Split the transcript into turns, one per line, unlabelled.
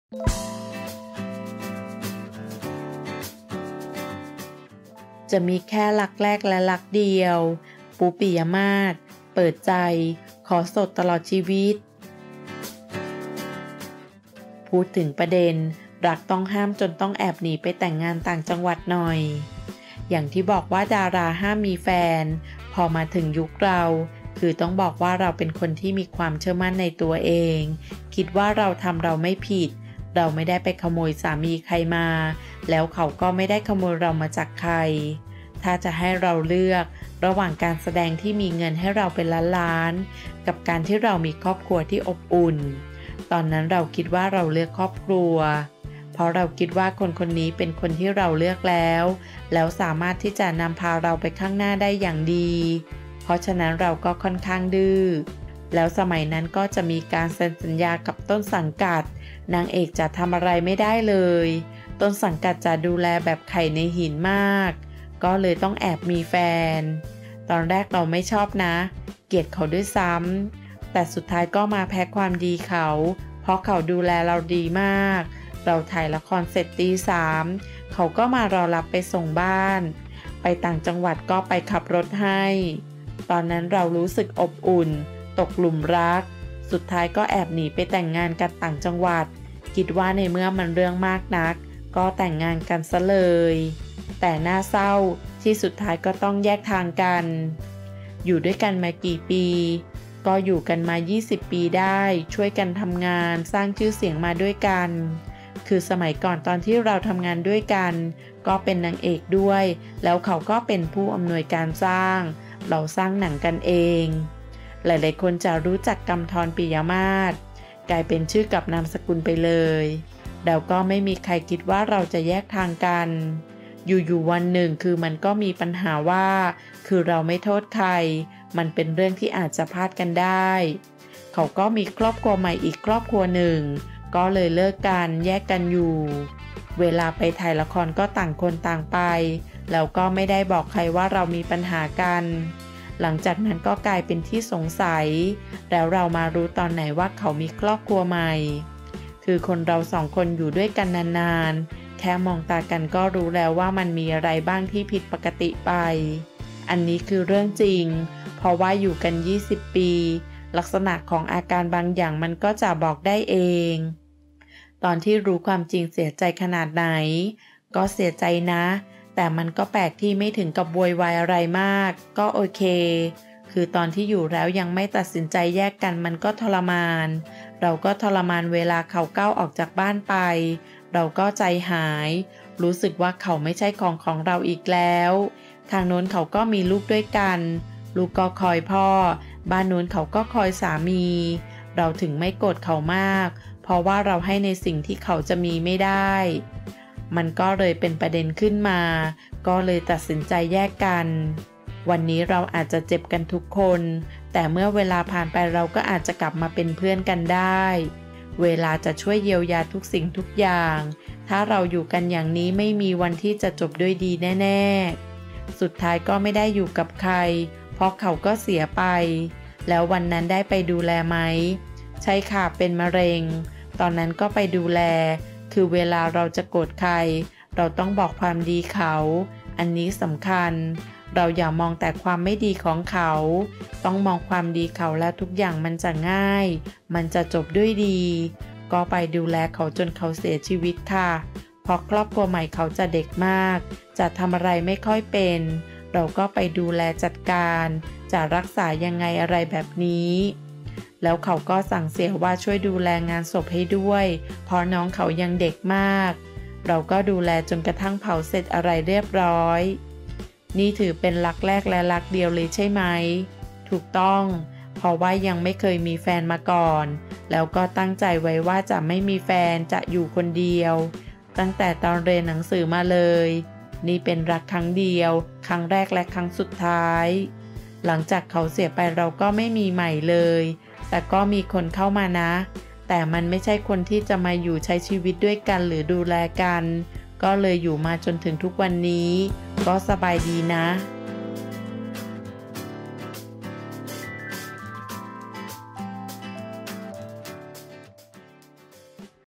จะมีแค่รักแรกและรักเดียวปูปิยมาศเปิดใจขอโสดตลอดชีวิตพูดถึงประเด็นรักต้องห้ามจนต้องแอบหนีไปแต่งงานต่างจังหวัดหน่อยอย่างที่บอกว่าดาราห้ามมีแฟนพอมาถึงยุคเราคือต้องบอกว่าเราเป็นคนที่มีความเชื่อมั่นในตัวเองคิดว่าเราไม่ผิดเราไม่ได้ไปขโมยสามีใครมาแล้วเขาก็ไม่ได้ขโมยเรามาจากใครถ้าจะให้เราเลือกระหว่างการแสดงที่มีเงินให้เราเป็นล้านๆกับการที่เรามีครอบครัวที่อบอุ่นตอนนั้นเราคิดว่าเราเลือกครอบครัวเพราะเราคิดว่าคนคนนี้เป็นคนที่เราเลือกแล้วสามารถที่จะนำพาเราไปข้างหน้าได้อย่างดีเพราะฉะนั้นเราก็ค่อนข้างดื้อแล้วสมัยนั้นก็จะมีการเซ็นสัญญากับต้นสังกัดนางเอกจะทำอะไรไม่ได้เลยต้นสังกัดจะดูแลแบบไข่ในหินมากก็เลยต้องแอบมีแฟนตอนแรกเราไม่ชอบนะเกลียดเขาด้วยซ้ำแต่สุดท้ายก็มาแพ้ความดีเขาเพราะเขาดูแลเราดีมากเราถ่ายละครเสร็จตี 3เขาก็มารอรับไปส่งบ้านไปต่างจังหวัดก็ไปขับรถให้ตอนนั้นเรารู้สึกอบอุ่นตกหลุมรักสุดท้ายก็แอบหนีไปแต่งงานกันต่างจังหวัดคิดว่าในเมื่อมันเรื่องมากนักก็แต่งงานกันซะเลยแต่น่าเศร้าที่สุดท้ายก็ต้องแยกทางกันอยู่ด้วยกันมากี่ปีก็อยู่กันมา20 ปีได้ช่วยกันทำงานสร้างชื่อเสียงมาด้วยกันคือสมัยก่อนตอนที่เราทำงานด้วยกันก็เป็นนางเอกด้วยแล้วเขาก็เป็นผู้อำนวยการสร้างเราสร้างหนังกันเองหลายๆคนจะรู้จักกำธรปิยมาศกลายเป็นชื่อกับนามสกุลไปเลยแล้วก็ไม่มีใครคิดว่าเราจะแยกทางกันอยู่ๆวันหนึ่งคือมันก็มีปัญหาว่าคือเราไม่โทษใครมันเป็นเรื่องที่อาจจะพลาดกันได้เขาก็มีครอบครัวใหม่อีกครอบครัวหนึ่งก็เลยเลิกกันแยกกันอยู่เวลาไปถ่ายละครก็ต่างคนต่างไปแล้วก็ไม่ได้บอกใครว่าเรามีปัญหากันหลังจากนั้นก็กลายเป็นที่สงสัยแล้วเรามารู้ตอนไหนว่าเขามีครอบครัวใหม่คือคนเราสองคนอยู่ด้วยกันนานๆแค่มองตากันก็รู้แล้วว่ามันมีอะไรบ้างที่ผิดปกติไปอันนี้คือเรื่องจริงเพราะว่าอยู่กัน20 ปีลักษณะของอาการบางอย่างมันก็จะบอกได้เองตอนที่รู้ความจริงเสียใจขนาดไหนก็เสียใจนะแต่มันก็แปลกที่ไม่ถึงกับโวยวายอะไรมากก็โอเคคือตอนที่อยู่แล้วยังไม่ตัดสินใจแยกกันมันก็ทรมานเราก็ทรมานเวลาเขาก้าวออกจากบ้านไปเราก็ใจหายรู้สึกว่าเขาไม่ใช่ของเราอีกแล้วทางโน้นเขาก็มีลูกด้วยกันลูกก็คอยพ่อบ้านโน้นเขาก็คอยสามีเราถึงไม่โกรธเขามากเพราะว่าเราให้ในสิ่งที่เขาจะมีไม่ได้มันก็เลยเป็นประเด็นขึ้นมาก็เลยตัดสินใจแยกกันวันนี้เราอาจจะเจ็บกันทุกคนแต่เมื่อเวลาผ่านไปเราก็อาจจะกลับมาเป็นเพื่อนกันได้เวลาจะช่วยเยียวยาทุกสิ่งทุกอย่างถ้าเราอยู่กันอย่างนี้ไม่มีวันที่จะจบด้วยดีแน่ๆสุดท้ายก็ไม่ได้อยู่กับใครเพราะเขาก็เสียไปแล้ววันนั้นได้ไปดูแลไหมใช่ค่ะเป็นมะเร็งตอนนั้นก็ไปดูแลคือเวลาเราจะโกรธใครเราต้องบอกความดีเขาอันนี้สำคัญเราอย่ามองแต่ความไม่ดีของเขาต้องมองความดีเขาและทุกอย่างมันจะง่ายมันจะจบด้วยดีก็ไปดูแลเขาจนเขาเสียชีวิตค่ะเพราะครอบครัวใหม่เขาจะเด็กมากจะทำอะไรไม่ค่อยเป็นเราก็ไปดูแลจัดการจะรักษายังไงอะไรแบบนี้แล้วเขาก็สั่งเสียว่าช่วยดูแลงานศพให้ด้วยเพราะน้องเขายังเด็กมากเราก็ดูแลจนกระทั่งเผาเสร็จอะไรเรียบร้อยนี่ถือเป็นรักแรกและรักเดียวเลยใช่ไหมถูกต้องเพราะว่ายังไม่เคยมีแฟนมาก่อนแล้วก็ตั้งใจไว้ว่าจะไม่มีแฟนจะอยู่คนเดียวตั้งแต่ตอนเรียนหนังสือมาเลยนี่เป็นรักครั้งเดียวครั้งแรกและครั้งสุดท้ายหลังจากเขาเสียไปเราก็ไม่มีใหม่เลยแต่ก็มีคนเข้ามานะแต่มันไม่ใช่คนที่จะมาอยู่ใช้ชีวิตด้วยกันหรือดูแลกันก็เลยอยู่มาจนถึงทุกวันนี้ก็สบายดีนะ